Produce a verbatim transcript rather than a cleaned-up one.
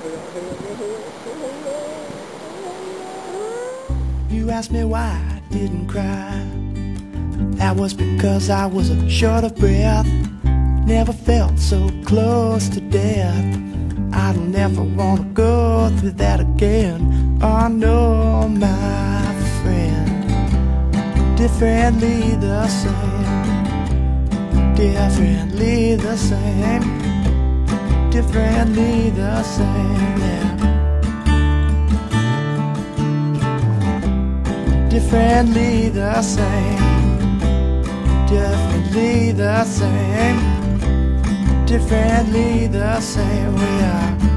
You asked me why I didn't cry. That was because I was short of breath. Never felt so close to death. I don't never want to go through that again. Oh no, my friend. Differently the same. Differently the same. Differently the same, yeah. Differently the same. Differently the same. Differently the same we are.